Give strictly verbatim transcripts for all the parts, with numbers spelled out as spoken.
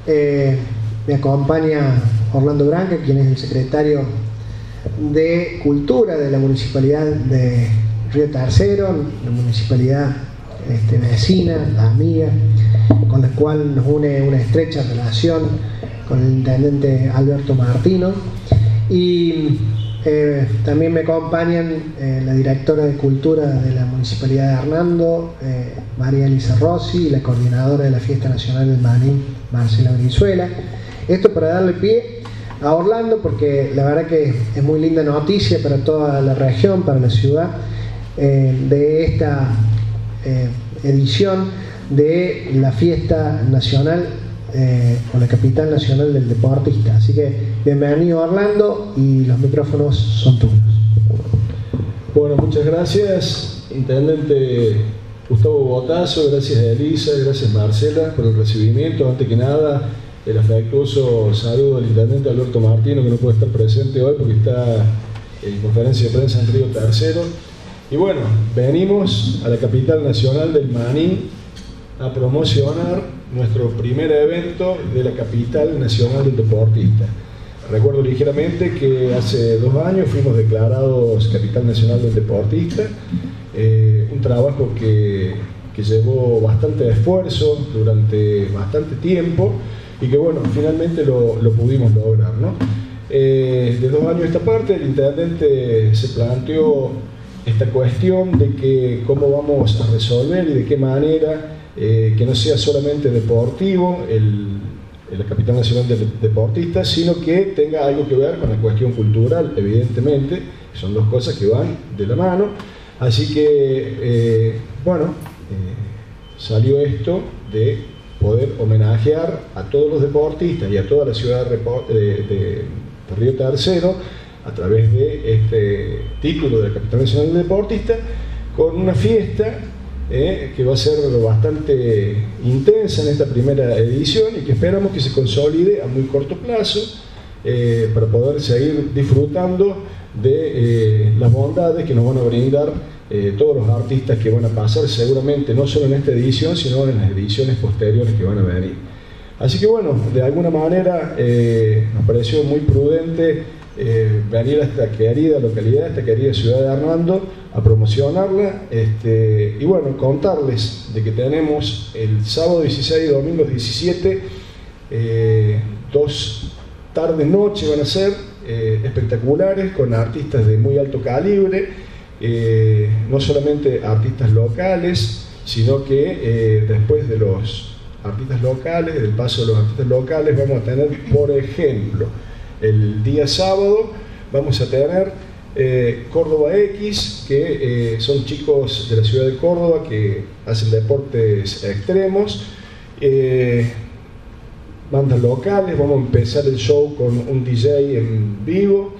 eh, me acompaña Orlando Branca, quien es el secretario de Cultura de la Municipalidad de Río Tercero, la municipalidad este, vecina, amiga, con la cual nos une una estrecha relación con el intendente Alberto Martino. Y eh, también me acompañan eh, la directora de Cultura de la Municipalidad de Hernando, eh, María Elisa Rossi, y la coordinadora de la Fiesta Nacional del Maní, Marcela Brizuela. Esto para darle pie a Orlando, porque la verdad que es muy linda noticia para toda la región, para la ciudad, eh, de esta eh, edición de la Fiesta Nacional eh, o la Capital Nacional del Deportista. Así que bienvenido Orlando, y los micrófonos son tuyos. Bueno, muchas gracias, intendente Gustavo Botazo, gracias a Elisa, gracias Marcela por el recibimiento. Antes que nada, el afectuoso saludo al intendente Alberto Martino, que no puede estar presente hoy porque está en conferencia de prensa en Río Tercero. Y bueno, venimos a la Capital Nacional del Maní a promocionar nuestro primer evento de la Capital Nacional del Deportista. Recuerdo ligeramente que hace dos años fuimos declarados Capital Nacional del Deportista, eh, un trabajo que, que llevó bastante esfuerzo durante bastante tiempo, y que bueno, finalmente lo, lo pudimos lograr, ¿no? Eh, de dos años a esta parte, el intendente se planteó esta cuestión de que cómo vamos a resolver y de qué manera, eh, que no sea solamente deportivo el, la Capital Nacional del Deportista, sino que tenga algo que ver con la cuestión cultural, evidentemente, son dos cosas que van de la mano. Así que, eh, bueno, eh, salió esto de poder homenajear a todos los deportistas y a toda la ciudad de, de, de, de Río Tercero a través de este título de la Capital Nacional del Deportista, con una fiesta eh, que va a ser bastante intensa en esta primera edición y que esperamos que se consolide a muy corto plazo, eh, para poder seguir disfrutando de eh, las bondades que nos van a brindar Eh, todos los artistas que van a pasar seguramente no solo en esta edición, sino en las ediciones posteriores que van a venir. Así que bueno, de alguna manera eh, nos pareció muy prudente eh, venir a esta querida localidad, a esta querida ciudad de Hernando, a promocionarla, este, y bueno, contarles de que tenemos el sábado dieciséis y domingo diecisiete, eh, dos tardes noche van a ser eh, espectaculares, con artistas de muy alto calibre. Eh, no solamente artistas locales, sino que eh, después de los artistas locales, del paso de los artistas locales, vamos a tener, por ejemplo, el día sábado vamos a tener eh, Córdoba X, que eh, son chicos de la ciudad de Córdoba que hacen deportes extremos, eh, bandas locales. Vamos a empezar el show con un D J en vivo,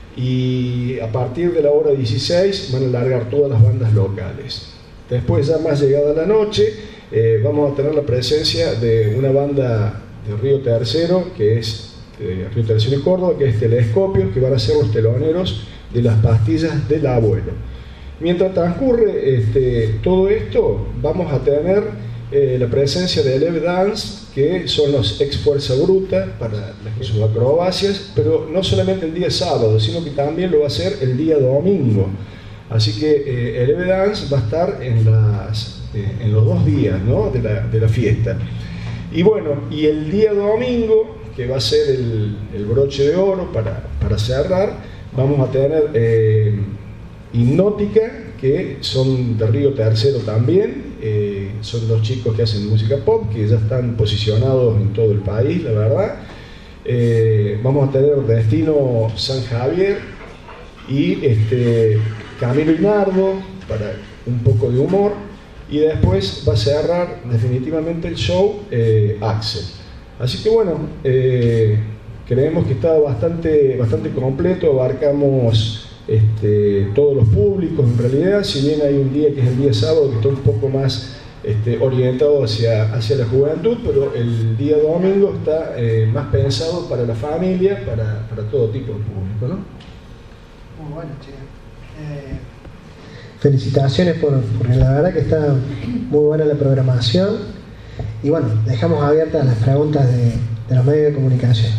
y a partir de la hora dieciséis van a largar todas las bandas locales. Después, ya más llegada la noche, eh, vamos a tener la presencia de una banda de Río Tercero, que es de Río Tercero y Córdoba, que es Telescopios, que van a ser los teloneros de las pastillas del abuelo. Mientras transcurre este, todo esto, vamos a tener eh, la presencia de Eleve Dance, que son los ex Fuerza Bruta para sus acrobacias, pero no solamente el día sábado, sino que también lo va a hacer el día domingo. Así que eh, Eleve Dance va a estar en, las, eh, en los dos días, ¿no?, de, la, de la fiesta. Y bueno, y el día domingo, que va a ser el, el broche de oro para, para cerrar, vamos a tener eh, Hipnótica, que son de Río Tercero también. Eh, son los chicos que hacen música pop, que ya están posicionados en todo el país, la verdad. Eh, vamos a tener Destino San Javier y este, Camilo y Nardo para un poco de humor, y después va a cerrar definitivamente el show eh, Axel. Así que bueno, eh, creemos que está bastante, bastante completo, abarcamos Este, todos los públicos en realidad, si bien hay un día que es el día sábado que está un poco más este, orientado hacia, hacia la juventud, pero el día domingo está eh, más pensado para la familia, para, para todo tipo de público, ¿no? Muy bueno, che. Eh, felicitaciones por, porque la verdad que está muy buena la programación, y bueno, dejamos abiertas las preguntas de, de los medios de comunicación.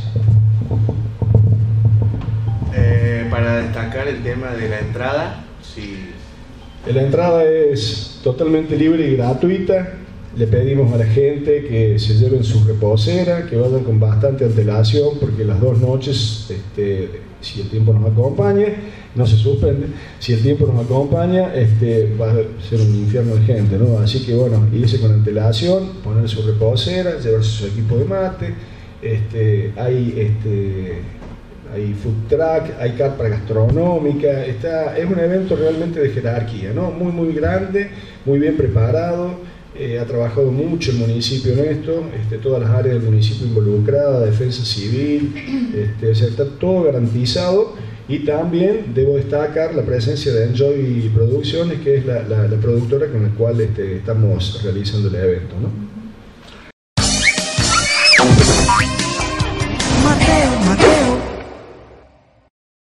Eh, para destacar el tema de la entrada, si... La entrada es totalmente libre y gratuita. Le pedimos a la gente que se lleven su reposera, que vayan con bastante antelación, porque las dos noches, este, si el tiempo nos acompaña, no se suspende, si el tiempo nos acompaña, este, va a ser un infierno de gente, ¿no? Así que bueno, irse con antelación, poner su reposera, llevarse su equipo de mate, este, hay, este, hay food truck, hay carpa gastronómica, está, es un evento realmente de jerarquía, ¿no? Muy muy grande, muy bien preparado. Eh, ha trabajado mucho el municipio en esto, este, todas las áreas del municipio involucradas, defensa civil, este, o sea, está todo garantizado. Y también debo destacar la presencia de Enjoy Producciones, que es la, la, la productora con la cual este, estamos realizando el evento, ¿no?